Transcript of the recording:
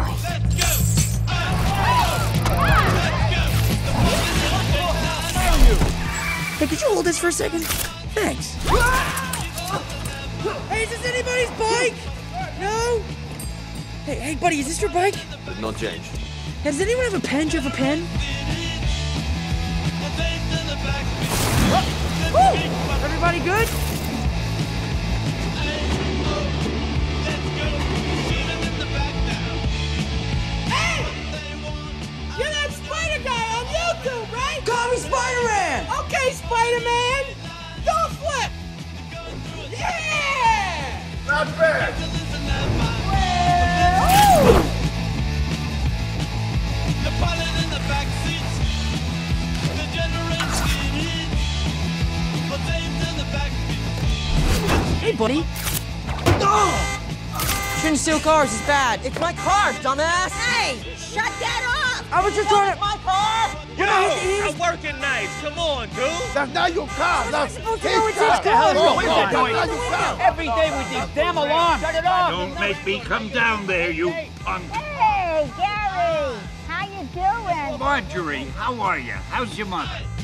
Finally. Hey, could you hold this for a second? Thanks. Hey, is this anybody's bike? No? Hey, buddy, is this your bike? There's no change. Does anyone have a pen? Do you have a pen? Woo! Everybody good? Hey! You're that Spider guy on YouTube, right? Call me Spider-Man! Okay, Spider-Man! Don't flip! Yeah! Not bad. The pilot in the back seats. The generation in. But Dave's in the back seat. Hey, buddy. Oh! Shouldn't steal cars, it's bad. It's my car, dumbass! Hey, shut that off! I was just trying to... my car! Yo, I'm working nights. Come on, dude. That's not your car. That's his car. What the hell is going on? That's not your car. Every day with these damn alarms. Shut it off! Don't make me come down there, you punk. Hey, Gary! How you doing? Marjorie, how are you? How's your mother?